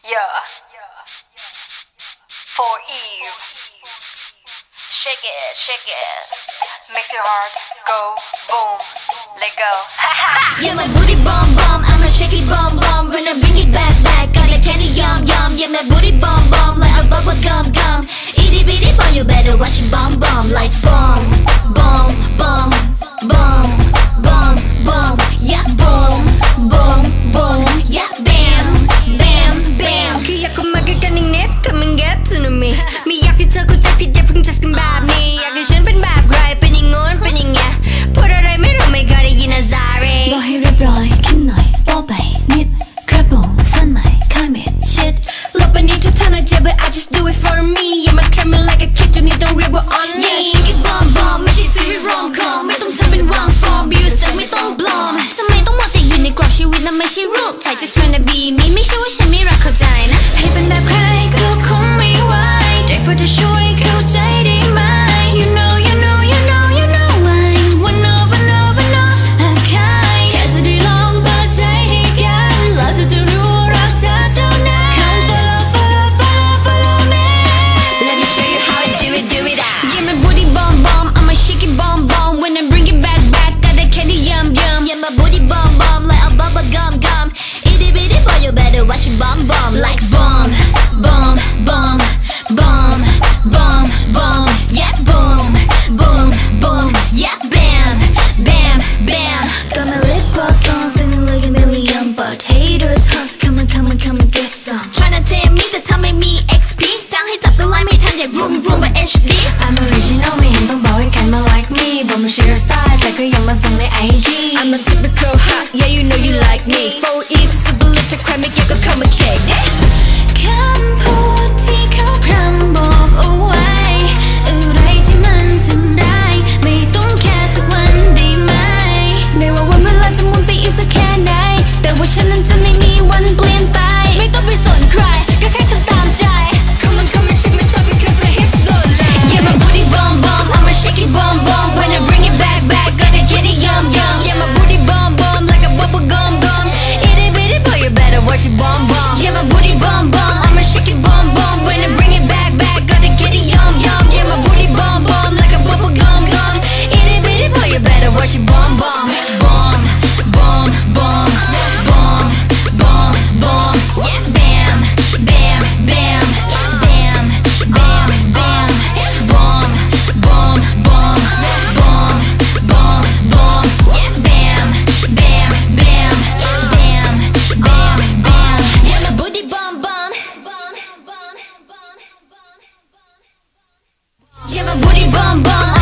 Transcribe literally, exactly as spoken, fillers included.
Yeah. For Eve. Shake it, shake it. Makes your heart go boom. Let go. Yeah, my booty bomb bomb. I'm a shaky bomb bomb. When I bring it back back, got a candy yum yum. Yeah, my booty bomb bomb like a bubble gum gum. Itty bitty boy, you better watch it bomb bomb like bomb bomb bomb bomb bomb bomb. Yeah, boom boom boom. Yeah, bam bam bam. 그야 고막을 가는 내 coming get to me. Meอยากที่เธอเข้าใจผิดอย่าเพิ่งจัดกันแบบนี้อยากให้ฉันเป็นแบบไรเป็นอย่างงอนเป็นอย่างเงี้ยพูดอะไรไม่รู้ไม่ก็ได้ยินอะ sorry รอให้เรียบร้อยขึ้นหน่อยโป๊ะไปนิดกระโปรงสั้นไหมค่อยเม็ดชิดลบไปนิดถ้าเธอน่าเจ็บ but I just do it for me yeah my trap me like a kid จนนี่ต้องเรียกว่า on me yeah shake it bomb bomb ไม่ใช่ซีรีส์ rom com ไม่ต้องทำเป็นวางฟอร์ม views จะไม่ต้องปลอมทำไมต้องมัวแต่อยู่ในกรอบชีวิตนั้นไม่ใช่รูปถ่าย just wanna be me ไม่ใช่ว่าฉันไม่รักเข้าใจนะให้เป็นแบบใครก็คงไม่ไหวได้โปรดเธอช่วยเข้าใจได้ไหม you know you know you know you know I wanna wanna wanna แค่แค่จะได้ลองเปิดใจให้กันแล้วเธอจะรู้รักเธอเท่านั้น Come follow follow follow follow me Let me show you how I do it do it out Yeah my booty bomb bomb I'ma shake it bomb bomb When I bring it back back got that candy yum yum Yeah my booty bomb bomb like a bubble gum gum Itty bitty boy you better watch it bomb bomb like bomb bomb bomb bomb bomb bomb Yeah boom boom boom Yeah bam bam bam Got my lip gloss on feeling like a million but haters huh come on come on come on get some Tryna tell me to tell me me เอ็กซ์ พี ตั้งให้จับก็ไล่ไม่ทันอย่า room room แบบ เอช ดี I'm original ไม่เห็นต้องบอกให้ใครมา like me บอกมา share style แต่ก็ยังมาส่งใน ไอ จี I'm a typical hot yeah you know you like me For Eve สุดลิตรใครไม่เก็บก็เข้ามาเช็คคำพูดที่เขาพร่ำบอกเอาไว้อะไรที่มันทำร้ายไม่ต้องแค่สักวันได้ไหมไม่ว่าวันเวลาจะหมุนไปอีกสักแค่ไหนแต่ว่าฉันนั้นจะไม่มีวันเปลี่ยนไปไม่ต้องไปสนใครก็แค่ทำตามใจ Come on come on shake my stuff because my hips don't lie Yeah my booty bomb bomb I'ma shake it bomb bomb When I bring it back back gotta get it yum yum Yeah my booty bomb bomb like a bubble gum gum Itty bitty boy you better watch it bomb bomb Yeah my booty bomb bomb I'ma shake it bomb bomb When I bring it back back gotta get it yum yum Yeah my booty bomb bomb like a bubble gum gum Itty bitty boy you better watch it bomb bomb Bomb bomb bomb bomb bomb bomb Yeah bam bam bam bam bam bam Bomb bomb bomb bomb bomb bomb Yeah bam bam bam bam bam bam Yeah my booty bomb bomb Yeah my booty bomb bomb